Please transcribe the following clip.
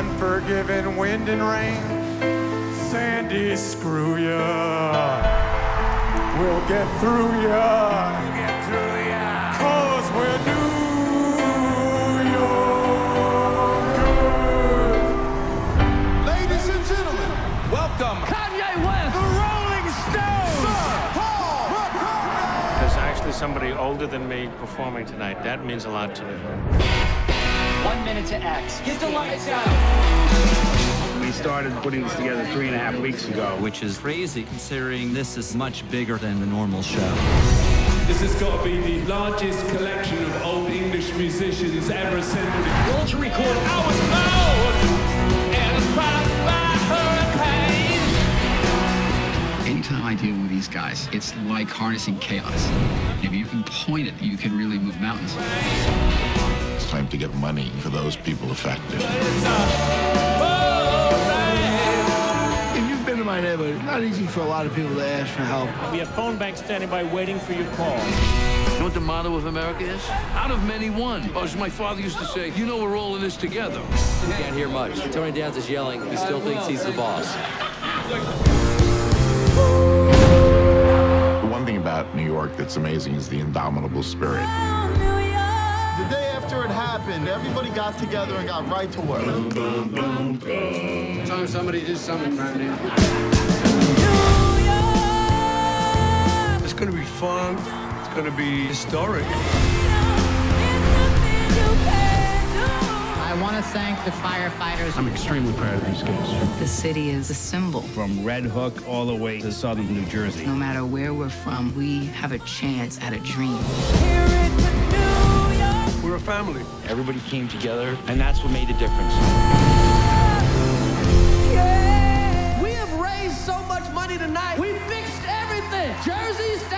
unforgiving wind and rain. Sandy, screw ya. We'll get through ya. We'll get through ya. 'Cause we're New York good. Ladies and gentlemen, welcome Kanye West, the Rolling Stones, Sir Paul McCartney. There's actually somebody older than me performing tonight. That means a lot to me. 1 minute to X. Get the lights out. We started putting this together 3.5 weeks ago. Which is crazy considering this is much bigger than the normal show. This has got to be the largest collection of old English musicians ever assembled. Roll to record hours loud and crossed by hurricanes. Anytime I deal with these guys, it's like harnessing chaos. If you can point it, you can really move mountains. It's time to get money for those people affected. If you've been to my neighborhood, it's not easy for a lot of people to ask for help. We have phone banks standing by waiting for your call. You know what the motto of America is? Out of many, one. Or as my father used to say, you know we're all in this together. You can't hear much. Tony Danza is yelling. He still thinks he's the boss. The one thing about New York that's amazing is the indomitable spirit. The day after it happened, everybody got together and got right to work. Time somebody did something around here. It's going to be fun. It's going to be historic. I want to thank the firefighters. I'm extremely proud of these guys. The city is a symbol. From Red Hook all the way to southern New Jersey. No matter where we're from, we have a chance at a dream. We're a family. Everybody came together, and that's what made a difference. We have raised so much money tonight. We fixed everything. Jersey's